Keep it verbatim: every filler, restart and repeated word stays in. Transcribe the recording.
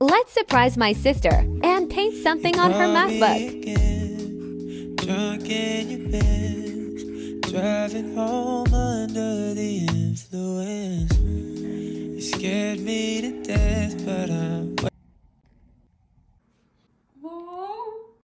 Let's surprise my sister and paint something on her MacBook. Drunk in your Benz, driving home under the influence. You scared me to death, but I'm